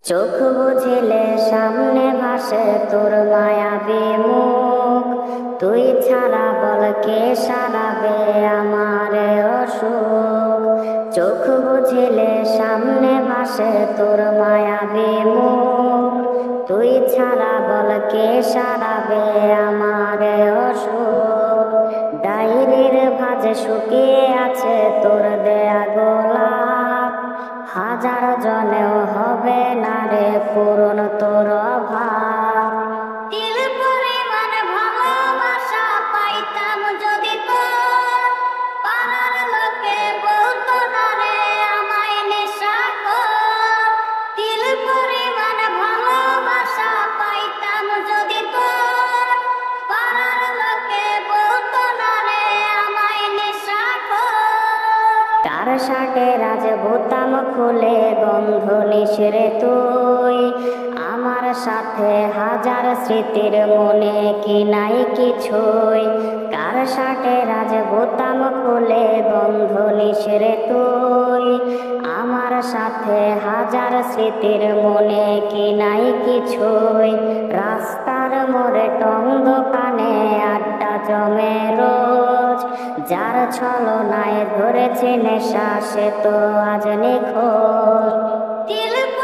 চোখ বুঝিলে সামনে ভাসে তোর মায়াবী মুখ, তুই ছাড়া বল কে সারাবে আমার অসুখ। চোখ বুঝিলে সামনে ভাসে তোর মায়াবী মুখ, তুই ছাড়া বল কে সারাবে আমার অসুখ। ডায়েরির ভাঁজে শুকিয়ে আছে তোর দেয়া গোলাপ, হাজার জনেও হবে না রে পূরণ তোর অভাব। তিল পরিমাণ ভালোবাসা পাইতাম যদি তোর, পাড়ার লোকে বলতো না রে আমায় নেশাখোর। তিল পরিমাণ ভালোবাসা পাইতাম যদি তোর, পাড়ার লোকে বলতো না রে আমায় নেশাখোর। কার শার্টের আজ বোতাম খুলে গন্ধ নিসরে তুই, আমার সাথে হাজার স্মৃতির মনে কি নাই কিছুই। কার শার্টের আজ বোতাম খুলে গন্ধ নিসরে তুই, আমার সাথে হাজার স্মৃতির মনে কি নাই কিছুই। রাস্তার মোড়ে টং দোকানে আড্ডা জমে রোজ, যার ছলনায় ধরেছে নেশা সে তো আজ নিখোঁজ।